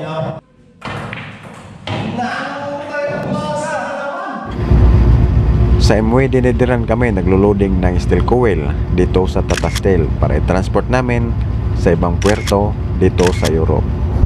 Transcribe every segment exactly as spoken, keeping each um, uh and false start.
Sa M W dinediran kami naglo-loading ng steel coil dito sa Tata Steel para i-transport namin sa ibang puerto dito sa Europe.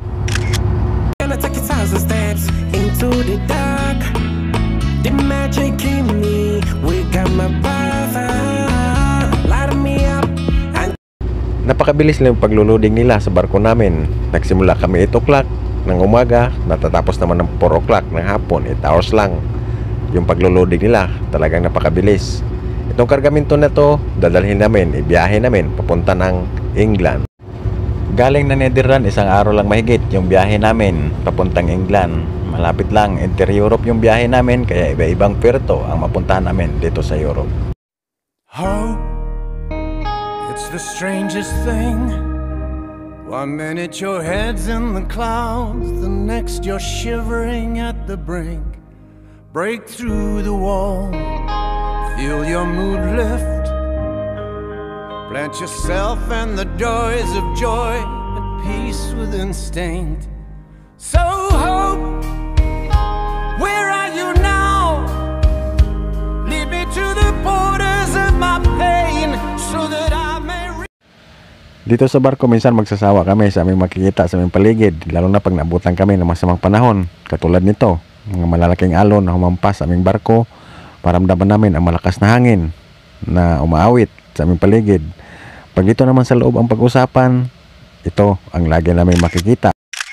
Napakabilis lang yung paglo-loading nila sa barko namin. Nagsimula kami eight o'clock ng umaga, natatapos naman ng four o'clock ng hapon. eight hours lang yung paglo-loading nila. Talagang napakabilis. Itong kargamento na to, dadalhin namin, ibiyahe namin papunta ng England. Galing na Netherlands, isang araw lang mahigit yung biyahe namin papuntang England. Malapit lang, inter-Europe yung biyahe namin, kaya iba-ibang puerto ang mapuntahan namin dito sa Europe. Hope, it's the strangest thing. One minute your head's in the clouds, the next you're shivering at the brink. Break through the wall, feel your mood lift. Plant yourself in the joys of joy, at peace with instinct. So hope, where are you now? Lead me to the borders of my pain, so that I may re- Dito sa barko minsan magsasawa kami sa aming makikita sa aming paligid, lalo na pag naabutan kami ng masamang panahon, katulad nito. Mga malalaking alon na humampas sa aming barko, paramdaman namin ang malakas na hangin na umaawit sa aming paligid. Pag dito naman sa loob ang pag-usapan, ito ang lagi namin makikita.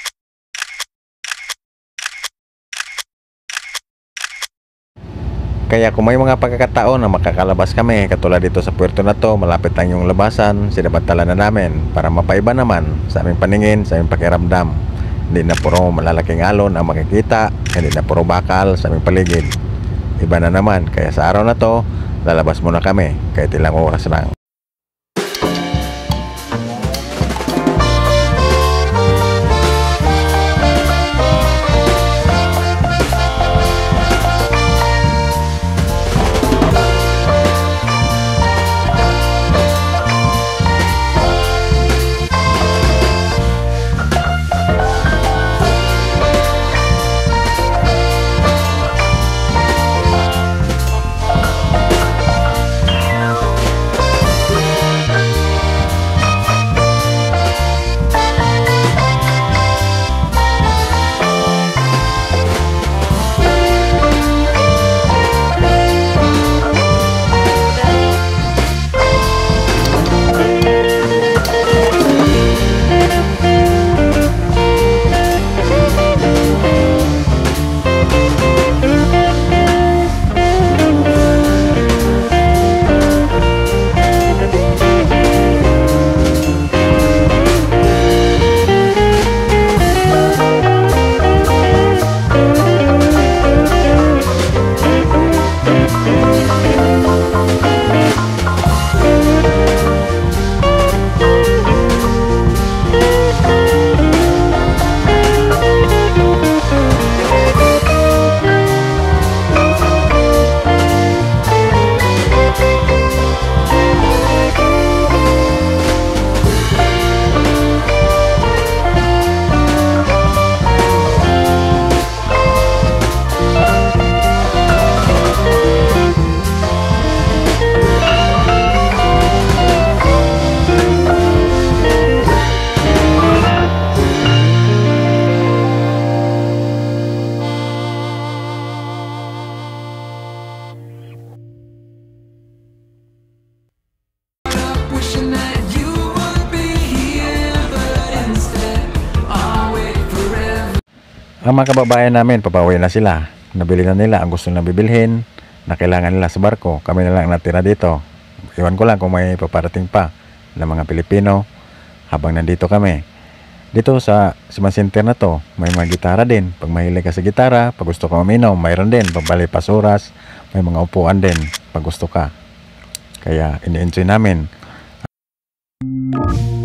Kaya kung may mga pagkakataon na makakalabas kami, katulad dito sa puerto na to, malapit lang yung labasan, sinabantala na namin para mapaiba naman sa aming paningin, sa aming pakiramdam. Hindi na puro malalaking alon ang makikita, hindi na puro bakal sa aming paligid. Iba na naman, kaya sa araw na to, lalabas muna kami kahit ilang oras lang. Ang mga kababayan namin, papauwi na sila. Nabili na nila ang gusto na bibilhin na kailangan nila sa barko. Kami na lang natira dito. Iwan ko lang kung may paparating pa ng mga Pilipino habang nandito kami. Dito sa Siman Center na to, may mga gitara din. Pag mahilig ka sa gitara, pag gusto ka uminom, mayroon din. Pagbalik pasuras, may mga upuan din pag gusto ka. Kaya ini-enjoy namin.